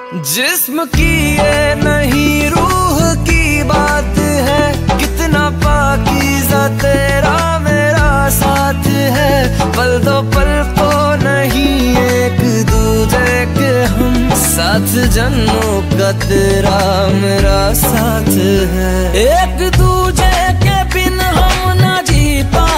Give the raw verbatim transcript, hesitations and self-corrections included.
जिस्म की ये नहीं रूह की बात है, कितना पाकीज़ा तेरा मेरा साथ है। पल दो पल को नहीं एक दूजे के हम, साथ जन्मों का तेरा मेरा साथ है। एक दूजे के बिन हम ना जी पा